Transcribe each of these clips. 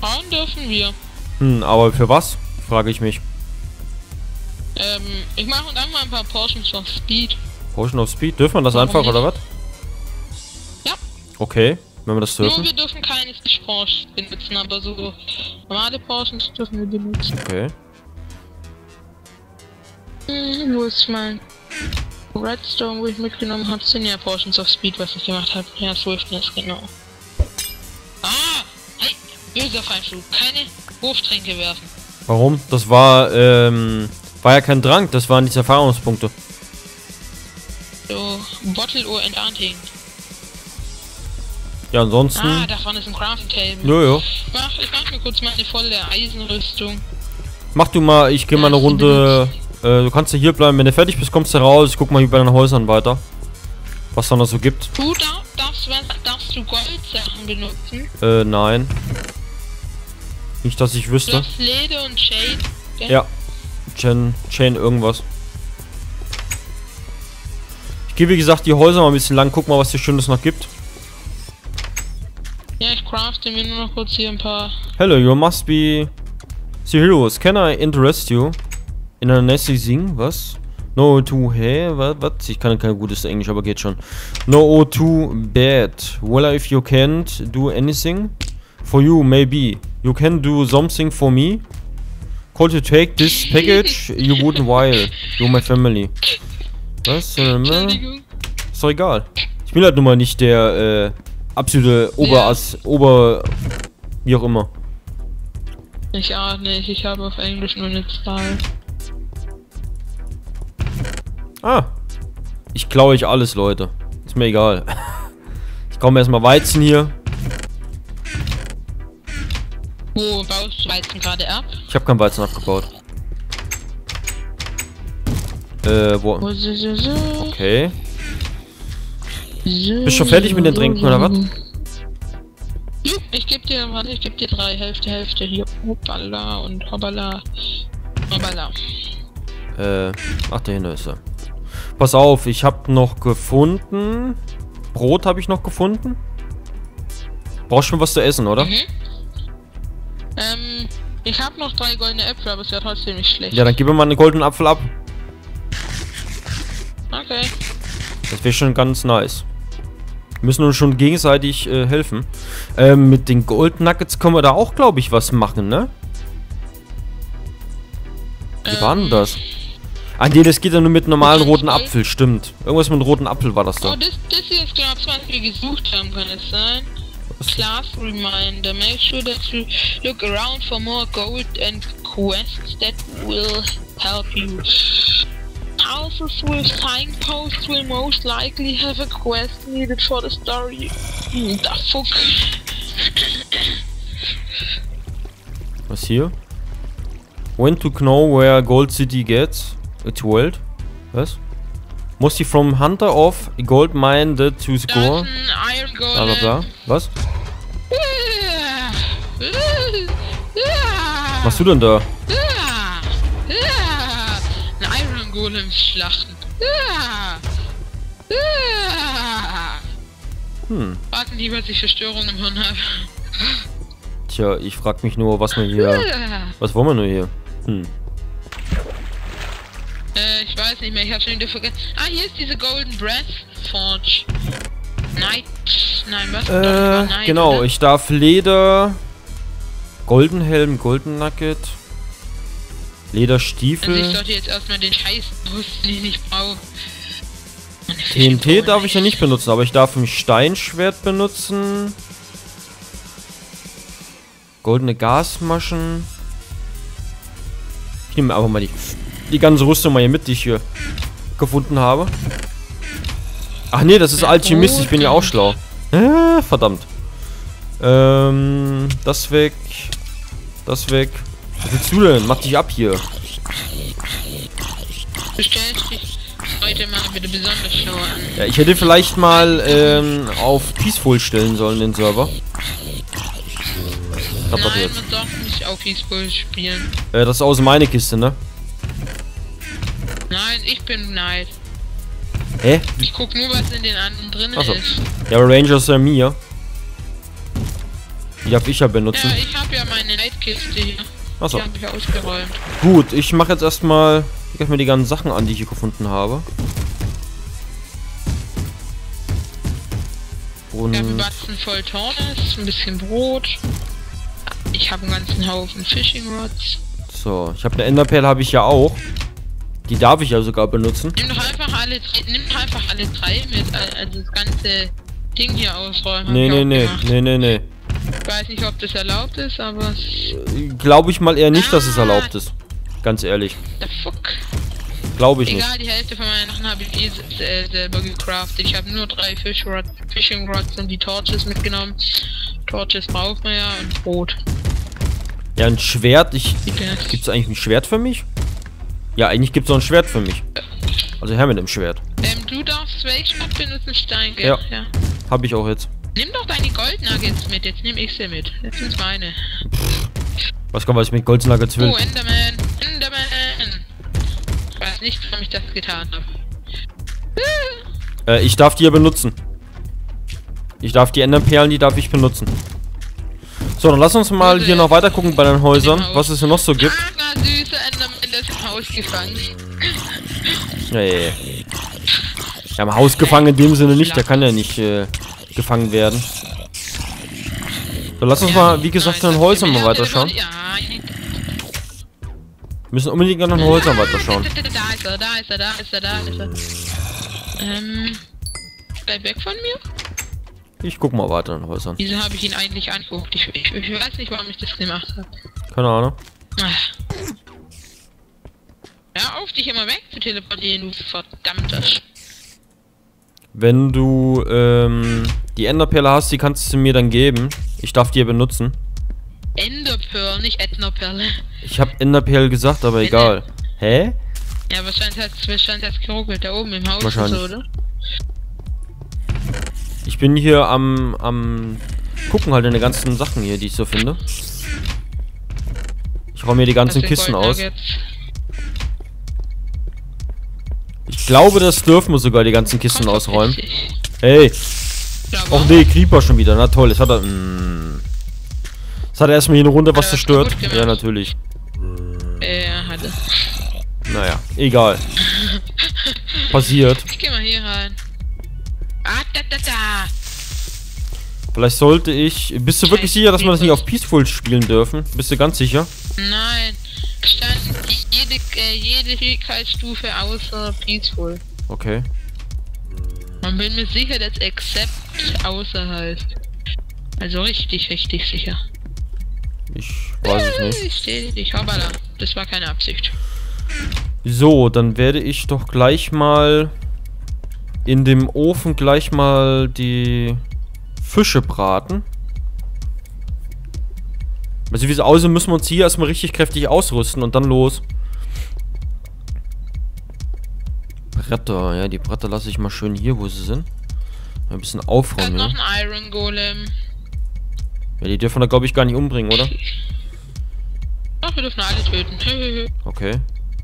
Hauen dürfen wir. Aber für was? Frage ich mich. Ich mache dann mal ein paar Portions of Speed. Potion of Speed? Dürfen wir das Warum einfach, nicht? oder was? Ja. Okay, wenn wir das Nur dürfen. wir dürfen keine Potions benutzen, aber so normale Portions dürfen wir benutzen. Okay. Wo ist mein Redstone, wo ich mitgenommen habe? Sind ja Portions of Speed, was ich gemacht habe. Ja, Swiftness, genau. Ah! Hey! Böser Feindschuh. Keine Wurftränke werfen. Warum? Das war ja kein Trank, das waren diese Erfahrungspunkte. So, Bottle or Enchanting. Ja, ansonsten. Ah, da vorne ist ein Crafting Table. Jojo. Ich mach mir kurz meine volle Eisenrüstung. Mach du mal, ich gehe mal eine Runde. Du kannst ja hier bleiben, wenn du fertig bist, kommst du raus. Ich guck mal hier bei den Häusern weiter. Was da noch so gibt. Du darfst du Goldsachen benutzen? Nein. Nicht, dass ich Du wüsste. hast Leder und Shade. Gell? Ja. Chain irgendwas. Ich gehe wie gesagt die Häuser mal ein bisschen lang, guck mal, was hier Schönes noch gibt. Ja, ich crafte mir nur noch kurz hier ein paar. Hello, you must be serious. Can I interest you in a nasty thing? Was? No too was? Ich kann kein gutes Englisch, aber geht schon. No too bad. Well, if you can't do anything for you, maybe you can do something for me. Call to take this package. You wouldn't while. You my family. Was? Entschuldigung. Ist doch egal. Ich bin halt nun mal nicht der absolute wie auch immer. Ich auch nicht, ich habe auf Englisch nur eine Zahl. Ah. Ich klaue euch alles, Leute. Ist mir egal. Ich komme erstmal Weizen hier. Wo baust du Weizen gerade ab? Ich habe kein Weizen abgebaut. Wo? Okay. Bist du schon fertig mit den Tränken, oder was? Ich geb dir 3 Hälfte hier. Hoppala und hoppala. Hoppala. Ach, der hinten ist er. Pass auf, ich habe noch gefunden. Brot habe ich noch gefunden. Brauchst schon was zu essen, oder? Ich habe noch 3 goldene Äpfel, aber es wäre trotzdem nicht schlecht. Ja, dann gib mir mal einen goldenen Apfel ab. Okay. Das wäre schon ganz nice. Wir müssen uns schon gegenseitig helfen. Mit den Gold Nuggets können wir da auch, glaube ich, was machen, ne? Wie war denn das? Ah, nee, das geht ja nur mit normalen roten Apfel, stimmt. Irgendwas mit einem roten Apfel war das da. Oh, das hier ist, glaube ich, was wir gesucht haben, kann es sein? Class Reminder. Make sure that you look around for more gold and quests that will help you. Houses with signposts will most likely have a quest needed for the story. The fuck? Was hier? When to know where Gold City gets its world? Was? Mostly from Hunter of Gold Mine to score. Da ist ein Iron Golem. Bla bla bla. Was? Was machst du denn da? Ein Iron Golem schlachten. Warten die, was ich für Störungen im Hirn habe. Tja, ich frag mich nur, was wir hier... Was wollen wir nur hier? Ich weiß nicht mehr, ich hab's schon wieder vergessen. Ah, hier ist diese Golden Breath Forge. Nein, was? Nein, genau, oder? ich darf Leder... Golden Helm, Golden Nugget... Lederstiefel... Also ich sollte jetzt erstmal den Scheiß rüsten, den ich brauche. TNT darf ich ja nicht benutzen, aber ich darf ein Steinschwert benutzen. Goldene Gasmaschen. Ich nehme einfach mal die ganze Rüstung mal hier mit, die ich hier gefunden habe. Ach nee, das ist Alchemist, ich bin ja auch schlau. Verdammt. Das weg. Das weg. Was willst du denn? Mach dich ab hier. Bestellst dich heute mal bitte besonders schlau an. Ja, ich hätte vielleicht mal auf Peaceful stellen sollen, den Server. Nein, man darf nicht auf Peaceful spielen. Das ist aus meine Kiste, ne? Nein, ich bin Knight. Hä? Ich guck nur, was in den anderen drin Achso. ist. Ja, aber Ranger ist ja mir. Die darf ich ja benutzen. Ja, ich habe ja meine Leitkiste hier. Achso. Die habe ich ausgeräumt. Gut, ich mache jetzt erstmal die ganzen Sachen an, die ich hier gefunden habe. Und Ich habe einen Batzen voll Tornes, ein bisschen Brot. Ich habe einen ganzen Haufen Fishing Rods. so, ich habe eine Enderperle, habe ich ja auch. Die darf ich ja sogar benutzen. Nimm doch einfach alle drei mit, also das ganze Ding hier ausräumen. Nee. Ich weiß nicht, ob das erlaubt ist, aber... Glaube ich mal eher nicht, dass es erlaubt ist. Ganz ehrlich. The fuck? Glaube ich nicht. Egal, die Hälfte von meinen Sachen habe ich selber gecraftet. Ich habe nur 3 Fishing Rods und die Torches mitgenommen. Torches braucht man ja und Brot. Ja, ein Schwert. Bitte. Gibt's eigentlich ein Schwert für mich? Ja, eigentlich gibt's auch ein Schwert für mich. Also her mit dem Schwert. Du darfst welches benutzen, Stein, gell? Ja. Ja. Habe ich auch jetzt. Nimm doch deine Goldnuggets mit, jetzt nehme ich sie mit. Jetzt sind meine. Was kann, was ich mit Goldnuggets will? Oh, Enderman! Enderman! Ich weiß nicht, warum ich das getan habe. Ich darf die ja benutzen. Ich darf die Enderperlen, die darf ich benutzen. So, dann lass uns mal hier noch weiter gucken bei den Häusern, was es hier noch so gibt. Ah, süße Enderman, das ist im Haus gefangen. Ja, im Haus gefangen in dem Sinne nicht, der kann ja nicht gefangen werden. So, lass uns mal, wie gesagt, an den Häusern mal weiterschauen. Ja, Wir müssen unbedingt an den Häusern weiterschauen. Da ist er. Bleib weg von mir? Ich guck mal weiter an den Häusern. Wieso habe ich ihn eigentlich angeguckt? Ich weiß nicht, warum ich das gemacht habe. Keine Ahnung. Hör auf, dich immer weg zu teleportieren, du verdammter Wenn du die Enderperle hast, die kannst du mir dann geben. Ich darf die ja benutzen. Enderpearl, nicht Enderperle. Ich habe Enderperle gesagt, aber egal. Hä? Ja, wahrscheinlich hat's geruckelt, da oben im Haus Wahrscheinlich. oder so, oder? Ich bin hier am gucken halt in den ganzen Sachen hier, die ich so finde. Ich räume mir die ganzen Kisten aus. Ich glaube, das dürfen wir sogar, die ganzen Kisten ausräumen. Hey! Och nee, Creeper schon wieder. Na toll, es hat er... Es hat erstmal hier eine Runde was zerstört. Ja, natürlich. Hatte. Naja, egal. Passiert. Ich geh mal hier rein. Da. Vielleicht sollte ich... Bist du wirklich sicher, dass wir das nicht auf Peaceful spielen dürfen? Bist du ganz sicher? Nein. Stand jede Fähigkeitsstufe außer Peaceful. Okay. Man bin mir sicher, dass Accept außer heißt. Also richtig sicher. Ich weiß es nicht. Ich stehe dich, hoppala. Das war keine Absicht. So, dann werde ich doch gleich mal in dem Ofen gleich mal die Fische braten. Also wie es aussieht, müssen wir uns hier erstmal richtig kräftig ausrüsten und dann los. Bretter, ja, die Bretter lasse ich mal schön hier, wo sie sind. Ein bisschen aufräumen. Da ist noch ein Iron Golem. Ja, die dürfen da glaube ich gar nicht umbringen, oder? Ach, wir dürfen alle töten. Okay.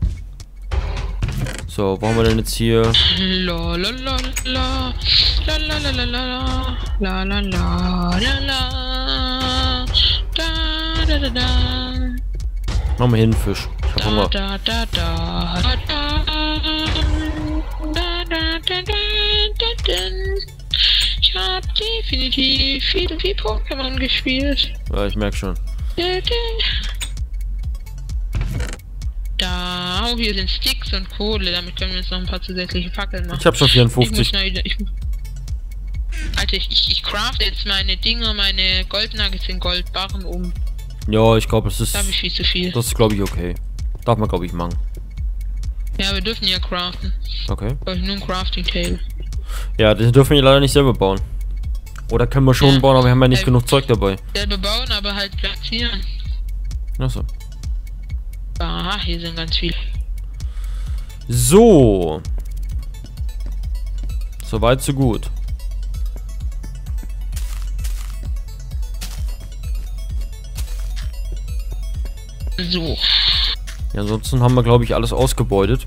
So, wo haben wir denn jetzt hier? La la la la la la la la la la la la la da da da. Machen wir hin, Fisch. Ich hab Hunger. Ich hab definitiv viel Pokémon gespielt. Ja, ich merk schon. Da, oh, hier sind Sticks und Kohle, damit können wir jetzt noch ein paar zusätzliche Fackeln machen. Ich hab schon 54. Alter, ich craft jetzt meine Dinger, meine Goldnuggets in Goldbarren um. Ja, ich glaube, das ist... Da habe ich viel zu viel. Das ist, glaube ich, okay. Darf man, glaube ich, machen. Ja, wir dürfen ja craften. Okay. Brauche ich nur ein Crafting Table. Ja, den dürfen wir leider nicht selber bauen. Oder können wir schon bauen, aber wir haben ja nicht genug Zeug dabei. Selber bauen, aber halt platzieren. Achso. Aha, hier sind ganz viele. So. Soweit, so gut. So. Ja, ansonsten haben wir, glaube ich, alles ausgebeutet.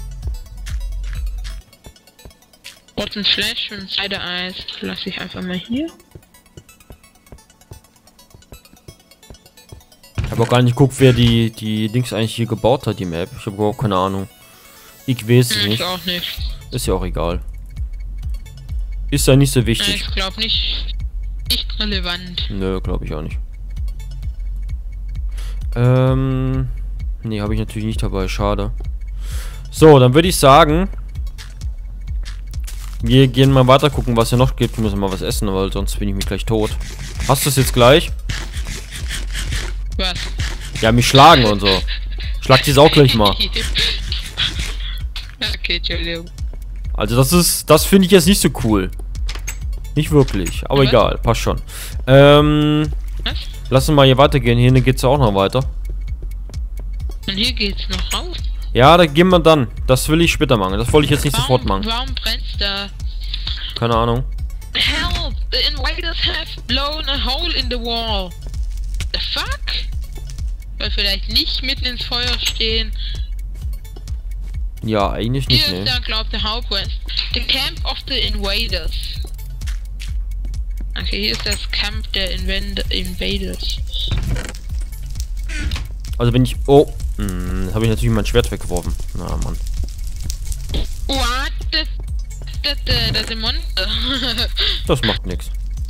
Rotten Flash und Cider Eis lasse ich einfach mal hier. Ich habe auch gar nicht geguckt, wer die Dings eigentlich hier gebaut hat, die Map. Ich habe überhaupt keine Ahnung. Ich weiß es nicht. Ich auch nicht. Ist ja auch egal. Ist ja nicht so wichtig. Ich glaube nicht relevant. Nö, glaube ich auch nicht. Nee, habe ich natürlich nicht dabei. Schade. So, dann würde ich sagen, wir gehen mal weiter gucken, was hier noch gibt. Wir müssen mal was essen, weil sonst bin ich mich gleich tot. Hast du es jetzt gleich? Was? Ja, mich schlagen und so. Schlag dies auch gleich mal. Okay, Entschuldigung. Also das finde ich jetzt nicht so cool. Nicht wirklich, aber Was? egal, passt schon. Was? Lass uns mal hier weitergehen. Hier geht's ja auch noch weiter. Und hier geht's noch raus. Ja, da gehen wir dann. Das will ich später machen. Das wollte ich jetzt nicht sofort machen. Warum brennt's da? Keine Ahnung. Help! The invaders have blown a hole in the wall. The fuck? Weil vielleicht nicht mitten ins Feuer stehen. Ja, eigentlich nicht, Hier ne. ist da, glaub der Hauptquest. The Camp of the Invaders. Okay, hier ist das Camp der Invaders. Also wenn ich... Oh, habe ich natürlich mein Schwert weggeworfen. Na, Mann. What? Das ist ein Monster. Das macht nichts.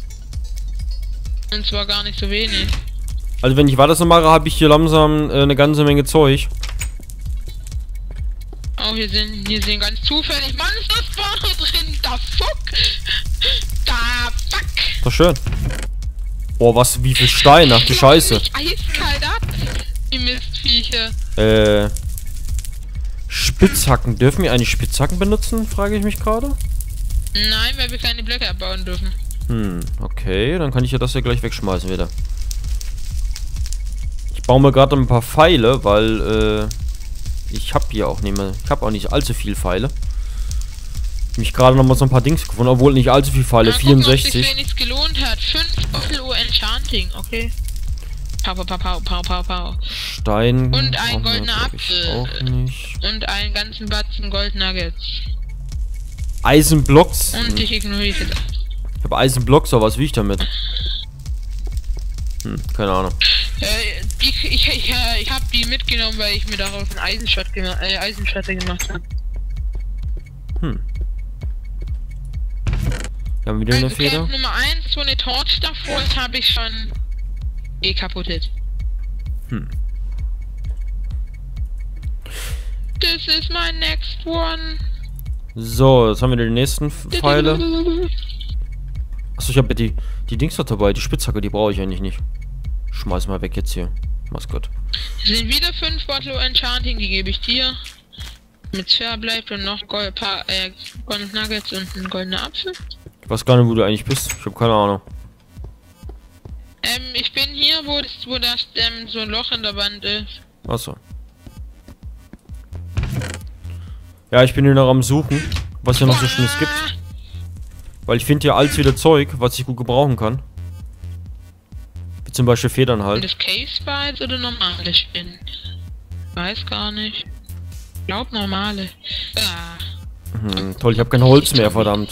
Und zwar gar nicht so wenig. Also wenn ich weiter so mache, habe ich hier langsam eine ganze Menge Zeug. Oh, hier sind ganz zufällig Monster-Spawner drin. Da fuck. Da fuck. Doch schön. Oh, was, wie viel Stein, ach du Scheiße. Mich eiskalt ab. Die Mistviecher. Spitzhacken. Dürfen wir eigentlich Spitzhacken benutzen? Frage ich mich gerade. Nein, weil wir keine Blöcke abbauen dürfen. Okay, dann kann ich ja das ja gleich wegschmeißen wieder. Ich baue mir gerade ein paar Pfeile, weil, ich habe hier auch nicht mehr, ich habe auch nicht allzu viel Pfeile. Mich gerade noch mal so ein paar Dings gefunden, obwohl nicht allzu viel Pfeile, 64. Gucken, ob sich wenigstens gelohnt hat. 5 Bottle Uhr Enchanting, okay. Pow. Stein. Und ein brauchen wir, goldener glaub ich, Apfel. auch nicht. Und einen ganzen Batzen Gold Nuggets. Eisenblocks. Und ich ignoriere das. Ich habe Eisenblocks, aber was will ich damit? Keine Ahnung. Ich habe die mitgenommen, weil ich mir daraus einen Eisenschwerte gemacht habe. Wir haben wieder eine Feder. Camp Nummer 1, so eine Torch davor, das habe ich schon kaputtet. This is my next one. So, jetzt haben wir die nächsten Pfeile. Achso, ich habe die Dings noch dabei, die Spitzhacke, die brauche ich eigentlich nicht. Schmeiß mal weg jetzt hier. Mach's gut. Es sind wieder 5 Bottle Enchanting, die gebe ich dir. Mit Sphäre bleibt und noch Gold Nuggets und ein goldener Apfel. Ich weiß gar nicht, wo du eigentlich bist. Ich habe keine Ahnung. Ich bin hier, wo das so ein Loch in der Wand ist. Achso. Ja, ich bin hier noch am Suchen, was hier noch so Schönes gibt. Weil ich finde hier alles wieder Zeug, was ich gut gebrauchen kann. Wie zum Beispiel Federn Und halt. das Cave Spice oder normale Spinnen? Weiß gar nicht. Ich glaub normale. Toll, ich habe kein Holz mehr, verdammt.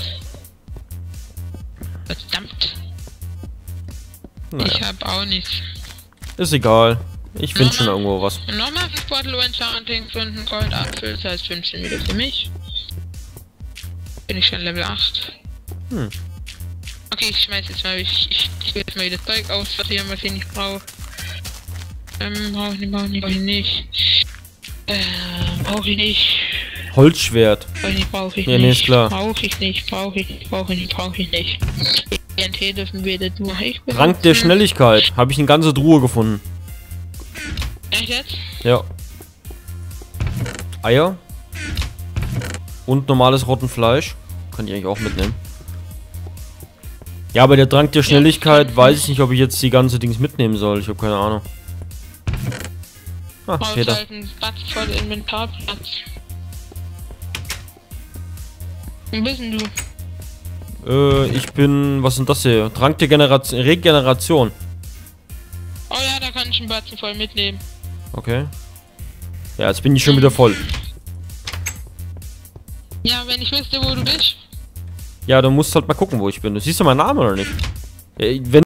Verdammt. Naja. Ich hab auch nichts. Ist egal. Ich finde schon irgendwo was. Und nochmal 5 Bottle Enchanting und ein Goldapfel, das heißt 15 wieder für mich. Bin ich schon Level 8. Okay, ich schmeiß jetzt mal, ich will jetzt mal wieder Zeug aussortieren, was ich nicht brauche. Brauche ich nicht. Brauche ich nicht. Holzschwert. Brauche ich Ja, nicht. nee, ist klar. Brauche ich nicht. TNT dürfen wir das nur ich benutzen. Rank der Schnelligkeit. Habe ich eine ganze Truhe gefunden. Echt jetzt? Ja. Eier. Und normales roten Fleisch. Kann ich eigentlich auch mitnehmen. Ja, aber der Trank der Schnelligkeit, weiß ich nicht, ob ich jetzt die ganze Dings mitnehmen soll. Ich habe keine Ahnung. Ah, Brauchst Feder. halt einen Platz voll Inventarplatz. Wo bist denn du? Ich bin... Was sind das hier? Trank der Regeneration. Oh ja, da kann ich einen Batzen voll mitnehmen. Okay. Ja, jetzt bin ich schon wieder voll. Ja, wenn ich wüsste, wo du bist. Ja, du musst halt mal gucken, wo ich bin. Du siehst du meinen Namen oder nicht? Wenn